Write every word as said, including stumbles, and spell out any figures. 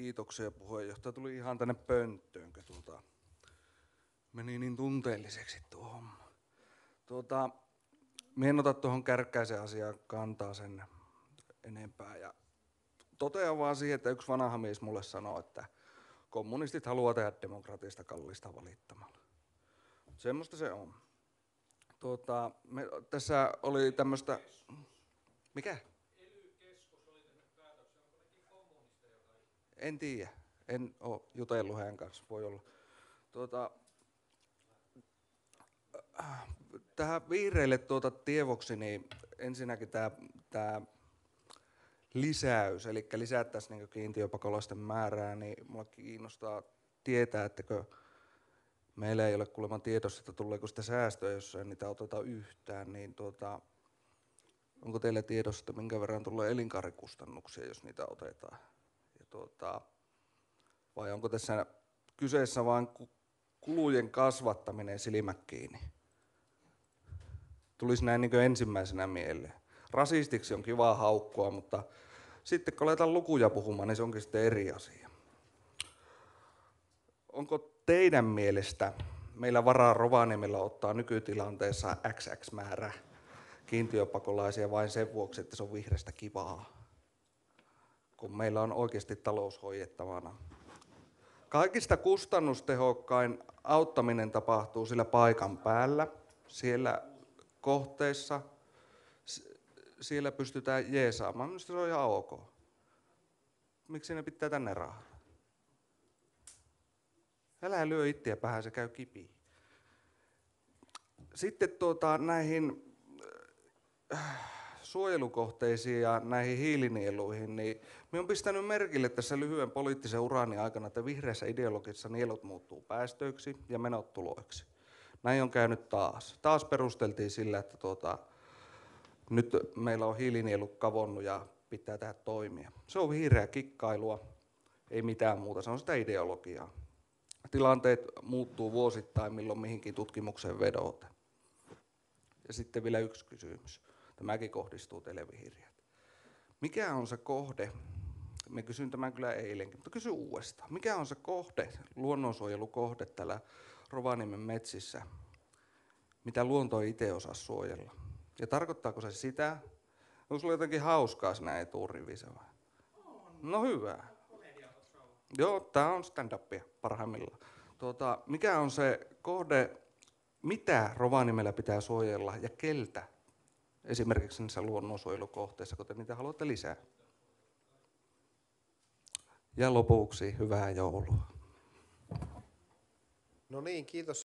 Kiitoksia puheenjohtaja. Tuli ihan tänne pönttöön, kun tuota, meni niin tunteelliseksi tuo homma. Tuota, minä en ota tuohon Kärkkäisen asiaan kantaa sen enempää. Ja totean vaan siihen, että yksi vanha mies mulle sanoi, että kommunistit haluaa tehdä demokratiasta kallista valittamalla. Semmoista se on. Tuota, me, tässä oli tämmöistä... Mikä? En tiedä. En ole jutellut hänen kanssa. Voi olla. Tuota, tähän vihreille tuota tievoksi, niin ensinnäkin tämä, tämä lisäys, eli lisättäisiin niin kiintiöpakolaisten määrää, niin minua kiinnostaa tietää, että meillä ei ole kuulemma tiedossa, että tuleeko sitä säästöä, jos ei niitä oteta yhtään, niin tuota, onko teillä tiedossa, että minkä verran tulee elinkaarikustannuksia, jos niitä otetaan? Ja tuota, vai onko tässä kyseessä vain kulujen kasvattaminen silmät kiinni? Tulisi näin niin ensimmäisenä mieleen. Rasistiksi on kiva haukkua, mutta sitten kun aletaan lukuja puhumaan, niin se onkin sitten eri asia. Onko teidän mielestä meillä varaa Rovaniemellä ottaa nykytilanteessa X X määrä kiintiöpakolaisia vain sen vuoksi, että se on vihreästä kivaa, kun meillä on oikeasti talous hoidettavana? Kaikista kustannustehokkain auttaminen tapahtuu sillä paikan päällä, siellä kohteessa, siellä pystytään jeesaamaan. Minusta se on ihan ok. Miksi ne pitää tänne rahaa? Älä lyö itseä päähän, se käy kipiin. Sitten tuota, näihin suojelukohteisiin ja näihin hiilinieluihin, niin minä olen pistänyt merkille tässä lyhyen poliittisen urani aikana, että vihreässä ideologisessa nielut muuttuu päästöiksi ja menot tuloiksi. Näin on käynyt taas. Taas perusteltiin sillä, että tuota, nyt meillä on hiilinielu kavonnut ja pitää tehdä toimia. Se on vihreää kikkailua, ei mitään muuta, se on sitä ideologiaa. Tilanteet muuttuu vuosittain, milloin mihinkin tutkimukseen vedote. Ja sitten vielä yksi kysymys. Tämäkin kohdistuu teille vihreät. Mikä on se kohde, me kysyin tämän kyllä eilenkin, mutta kysyn uudestaan. Mikä on se kohde, luonnonsuojelukohde täällä Rovaniemen metsissä, mitä luonto ei itse osaa suojella? Ja tarkoittaako se sitä, onko sulla jotenkin hauskaa siinä eturivissä vai? No hyvä. Joo, tää on stand-upia parhaimmillaan. Tuota, mikä on se kohde, mitä Rovaniemellä pitää suojella ja keltä? Esimerkiksi niissä luonnonsuojelukohteissa, kun te niitä haluatte lisää. Ja lopuksi hyvää joulua. No niin, kiitos.